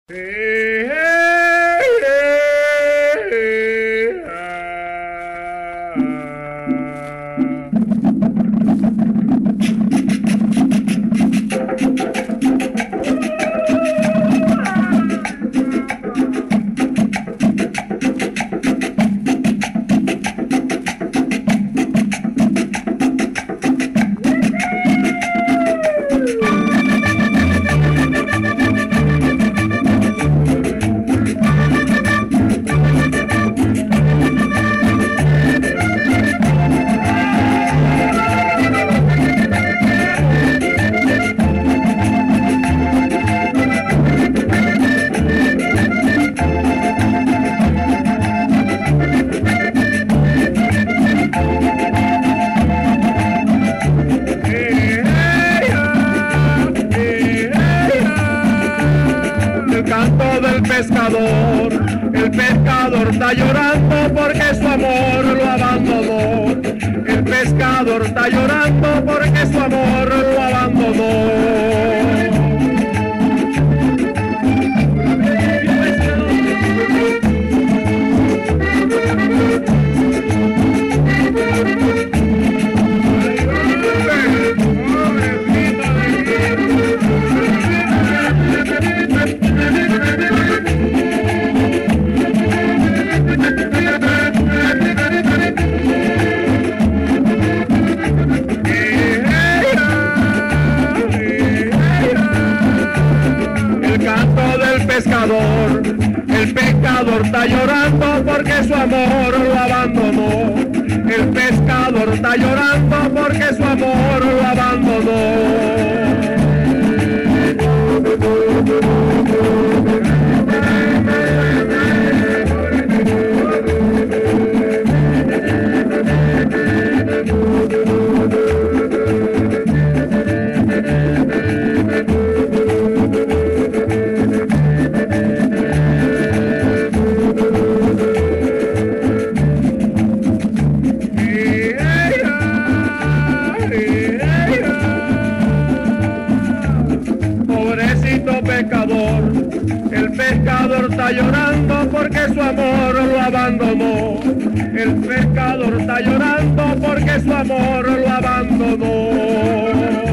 El pescador está llorando porque su amor lo abandonó. El pescador está llorando porque su amor lo abandonó. El pescador está llorando porque su amor lo abandonó. El pescador está llorando porque su amor lo abandonó. El pescador está llorando porque su amor lo abandonó. El pescador está llorando porque su amor lo abandonó.